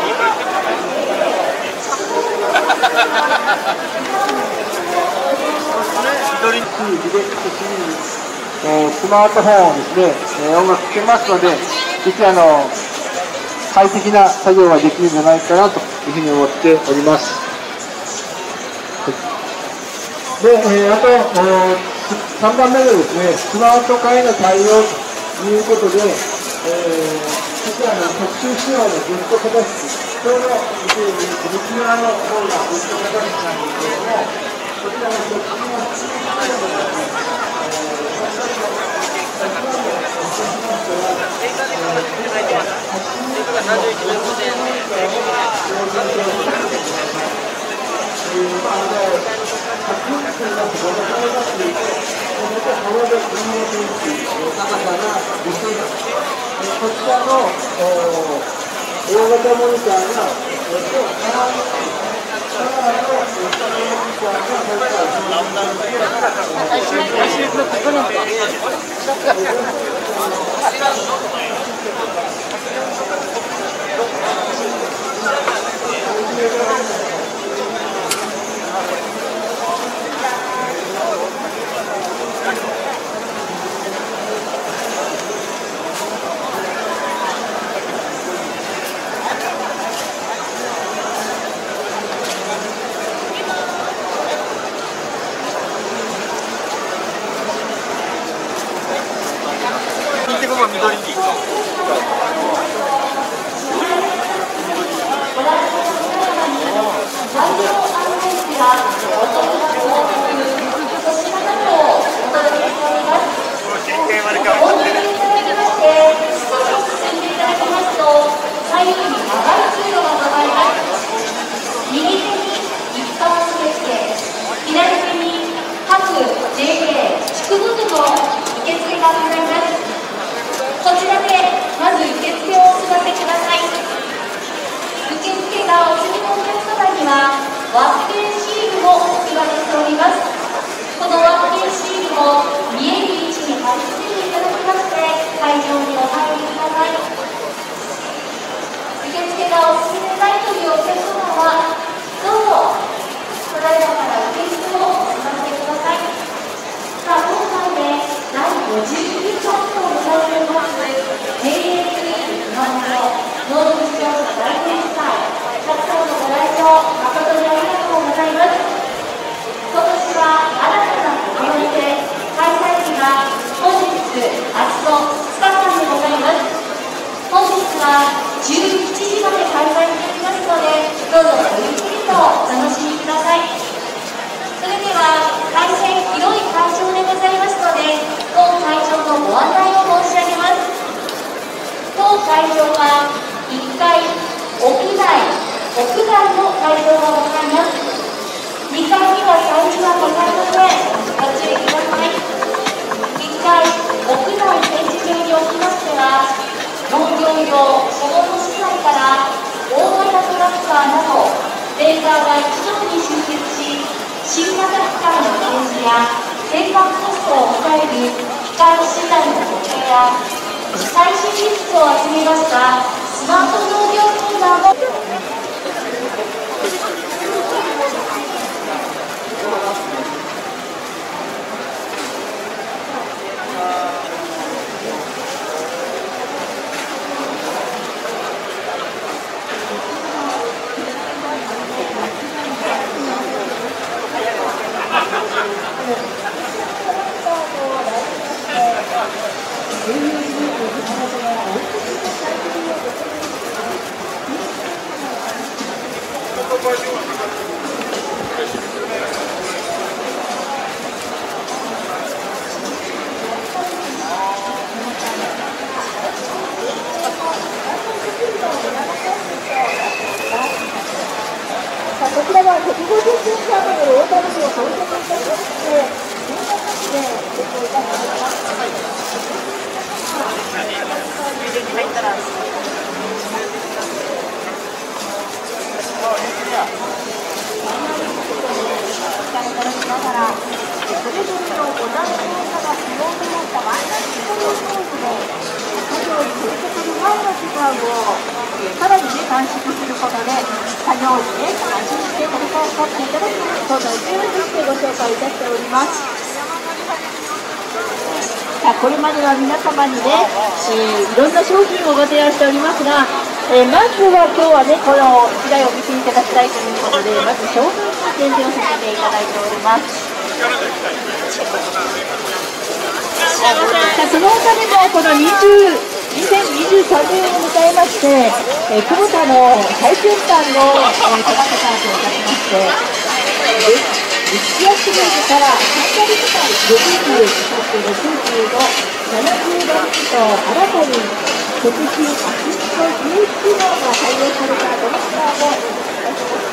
スマートフォンをですね、音楽聴けますので、ぜひ快適な作業ができるんじゃないかなというふうに思っております。で、あと3番目のですね、スマート化への対応ということで、こちらの特殊仕様のグッドキャパシティ、ちょうど右側の方がグッドキャパシティなんですけれども、こちらの特殊の仕様のですね、こちらの大型モニターが緑に。ワッペンシールもお配りしております。このワッペンシールも見える位置に貼り付けていただきまして会場にお入りください。受付がお済みでないというお客様はどうぞただいまから受付をお済ませください。さあ、今回で第59回目を迎えております経営クリーン日本の農林調査大展示会、たくさんのご来場誠にありがとうございます。今年は新たな試みで開催日が本日、明日の2日間でございます。本日は17時まで開催していますので、どうぞごゆっくりとお楽しみください。それでは大変広い会場でございますので、当会場のご案内を申し上げます。当会場は1階屋外の会場がございます。2階には催事はございません。ご注意ください。1階屋内展示場におきましては、農業用小物資材から大型トラクターなどメーカーが一堂に集結し、新型機械の展示や生活コストを抑える機械資材の固定や最新技術を集めましたスマート農業コーナーもこちらは150センチ余りの大谷市を到着いたしまして、こんな感じでご紹介いたします。ながら、それぞれのご在庫者が希望となったマイナス作業装置で作業に取り掛かる前の時間をさらにね、短縮することで、作業時ね、安心して取り掛かっていただくそんな勢いとしてご紹介いたしております。さあ、これまでは皆様にね、いろんな商品をご提案しておりますが、まずは今日はね、この1台を見ていただきたいということで、まず商品の展示をさせていただいております。さあ、その他にもこの2023年を迎えまして、久保田の最先端のトマトパンといたしまして、1月分から3ヶ月間60、そして60の70度と新たに食品アシスト11機能が採用されたドラッカーもいたしました。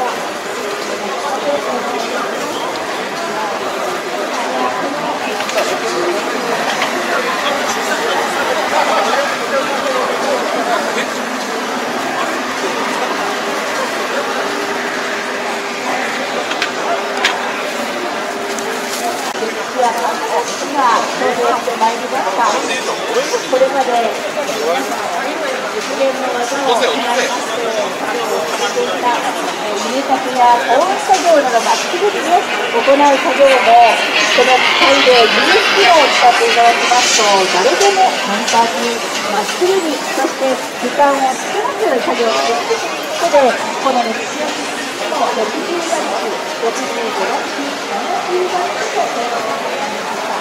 今登場してまいりました。これまで皆さんが実現の技を使いまして作業をされていた入札や保温作業などまっすぐにね行う作業もこの機械で技術機能を使っていただきますと誰でも簡単にまっすぐにそして時間を少なく作業ができることでこの歴史の60ワット、65ワット、70ワットと提供されていました。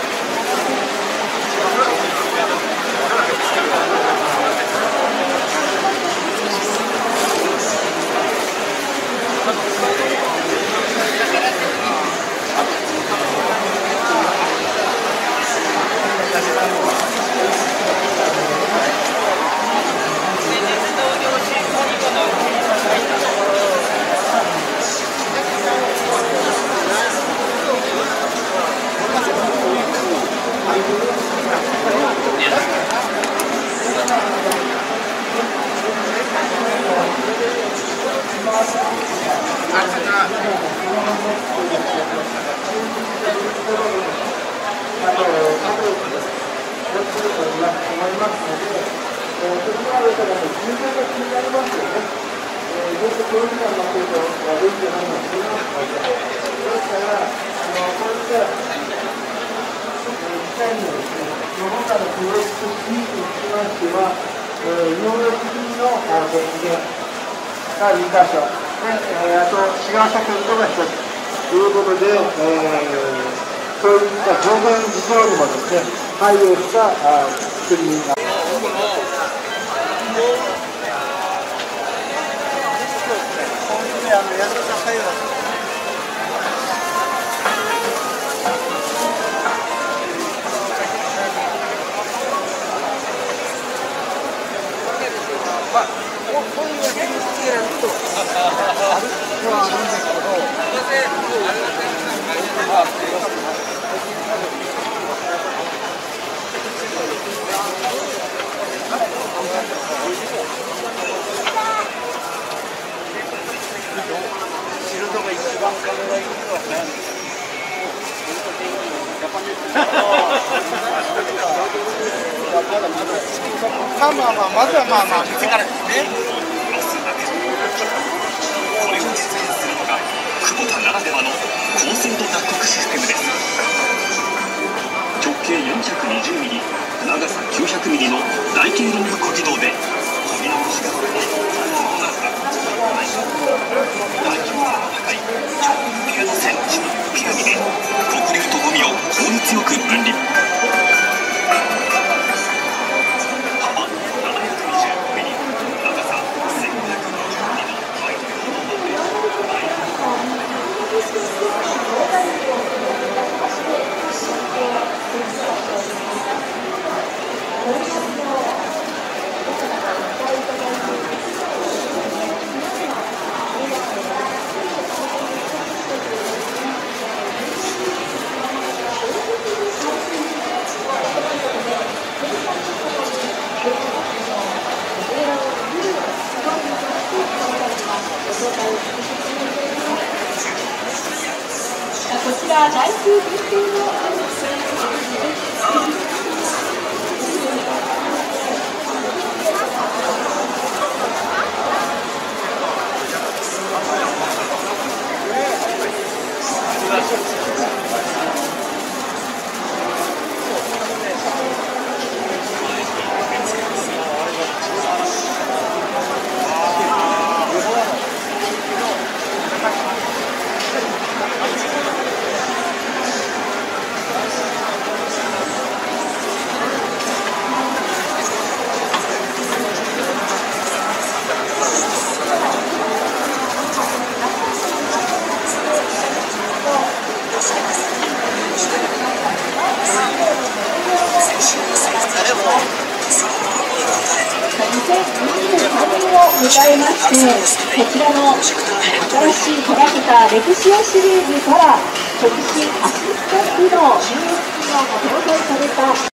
が2箇所、あと違う先ほどが1つということで、そういった表現事情にもですね、配慮した作りになります。そういうふうにつけられるとあるのはあるんですけど、知るのが一番カメラいいのはね。まずは店からですね。 これを実現するのが久保田ならではの高精度脱穀システムです。直径420ミリ、長さ900ミリの台形ロング小軌道で漕ぎ残しが少ない耐久性の高い超90センチのピラミで黒竜とゴミを効率よく分離。 こちら来週限定の人を迎えまして、こちらの新しいキャラクターレクシオシリーズから直進アシスタントの USP が搭載された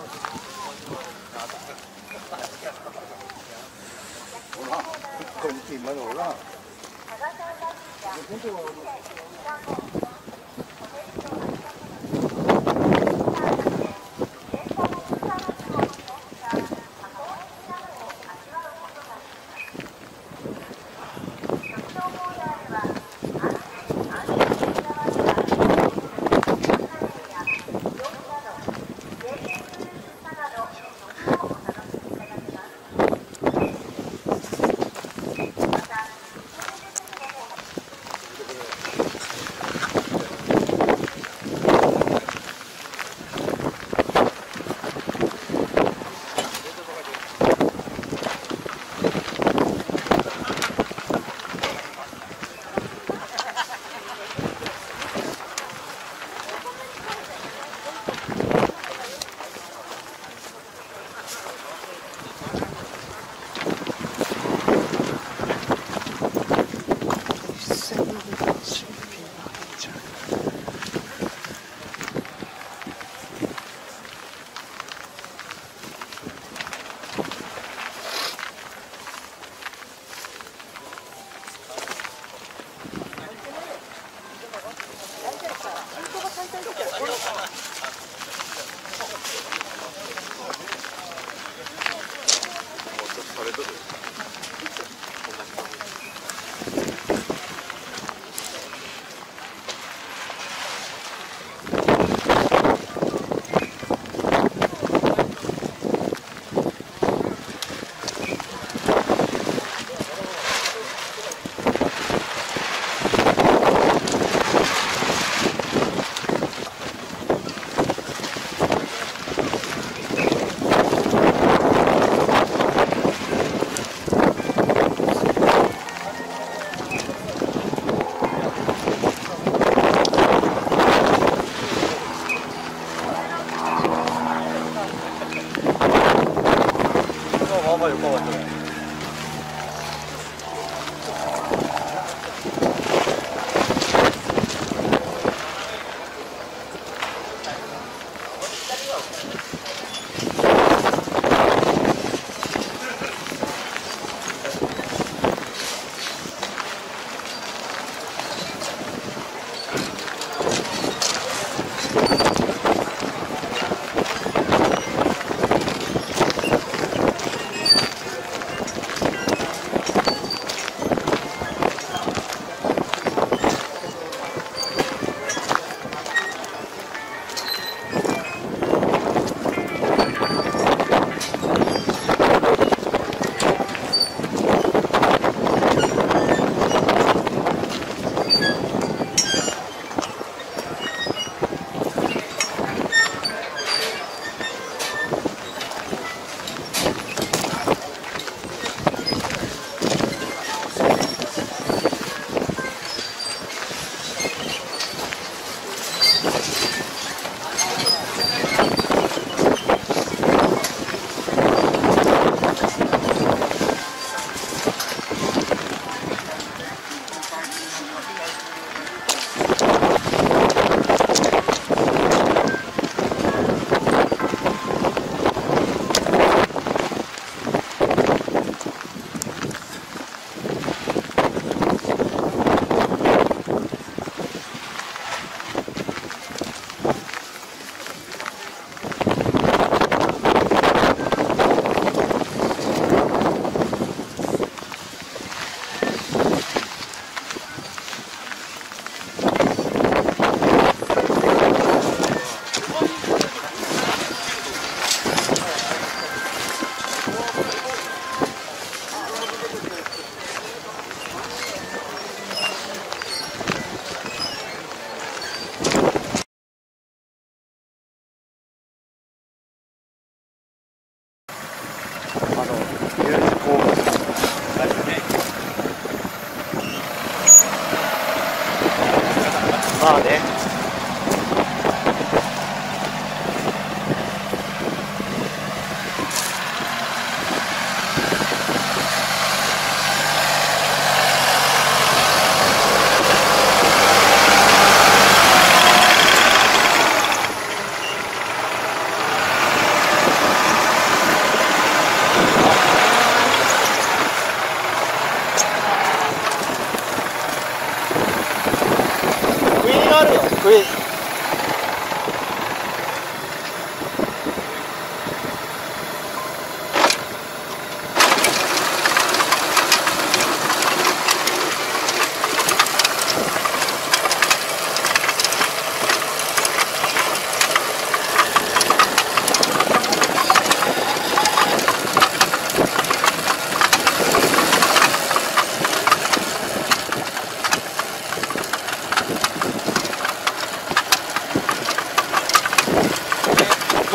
こんにちは。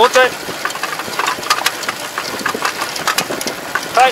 交代。はい。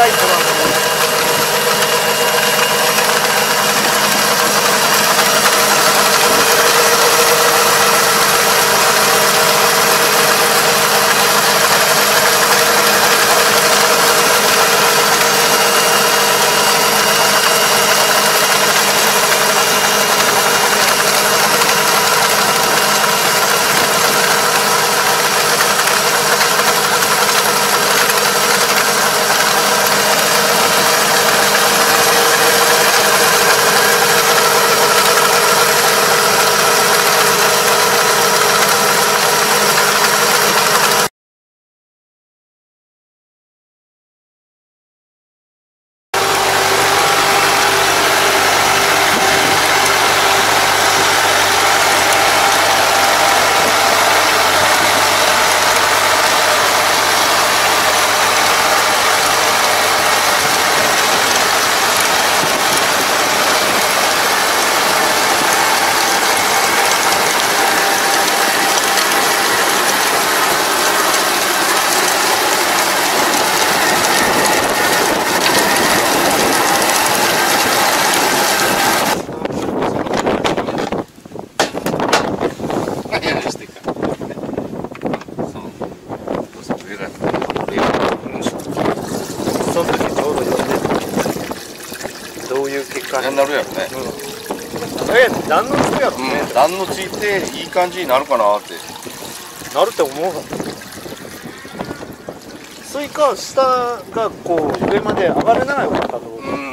ライトなんだね。 になるやろね。 何のつくやろね。 何のついていい感じになるかなって。 なるって思うか。スイカ下がこう上まで上がれないわけかと。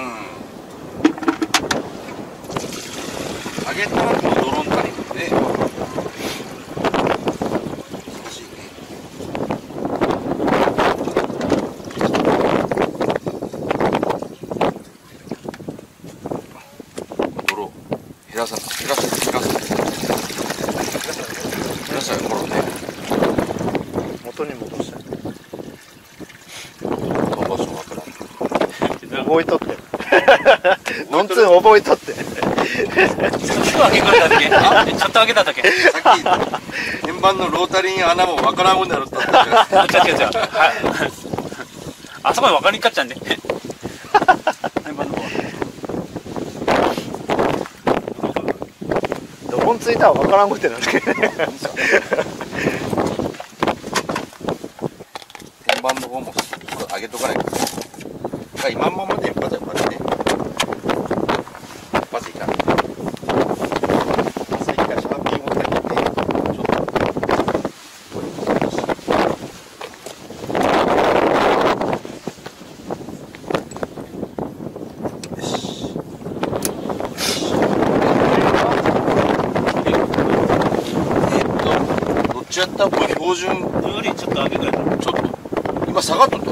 上げたらこのドローンタイプで。難しいね。泥減らさない減らさない頃ね。 元に戻して。 飛ばしわからん。 覚えとって。ノンツー覚えとって。 ちょっと上げただけ。ちょっと上げただけ。 さっき円盤のロータリーに穴もわからんようになるって言ったじゃん。 違う。あそこまで分かりにかっちゃうんで。円盤の方。 どこについたら分からんことになるけどね。 円盤の方も上げとかないと。今のままでやっぱりね。まずいかん。さっきからシャーピン持ってきて、ちょっと。よし。どっちやったらこれ標準よりちょっと上げぐらい。 ちょっと今下がっとった。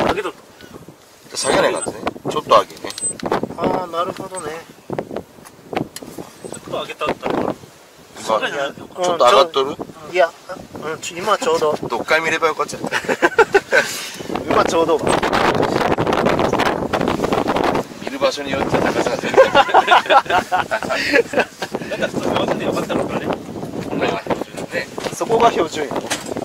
上げとった。 下げないかったね。ちょっと上げね。 ああ、なるほどね。 ちょっと上げたったら。 ちょっと上がっとる？ いや、今ちょうど。 どっかい見ればよかった。 今ちょうど。 見る場所によっては高さが全然。 だからそれ分かんないよかったのかね。 ね。 そこが標準よ。